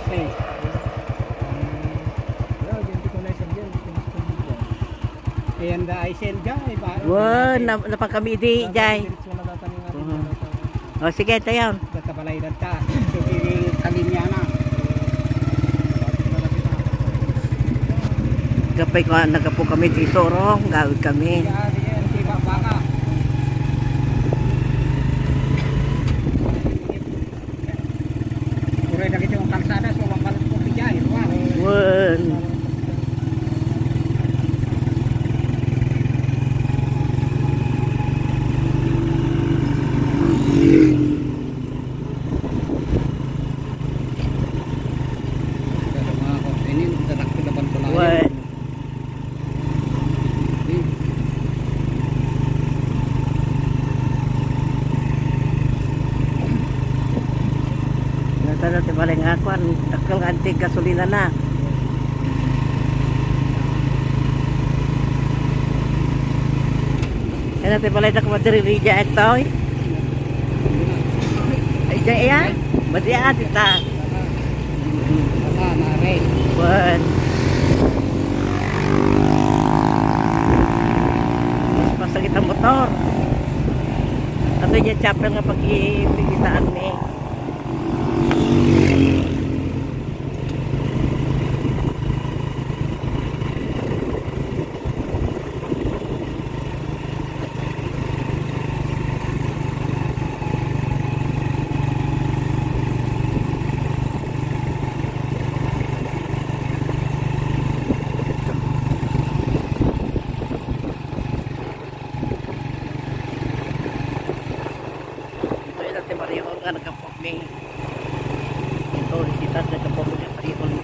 Okay. And I send Jai. Wow, napakami di, Jay. O, sige, tayo. Data balay data. So, kalinya na. Gapay ko, nagapo kami dito, rong. Gawid kami. Uray na kita yung kalsada. So, ang balat ko Jai. Wow. What? Nata ti balay nga kwan, dakkel antig gasolina na. Ano ti balay dak madiri rija etoy? Ay ya? Badi ati ta. What? Pasang kita motor. Atau dia capek nga pag-ipigitaan ni. Ito, kita nagkapok ni. Ito, kita nagkapok ni.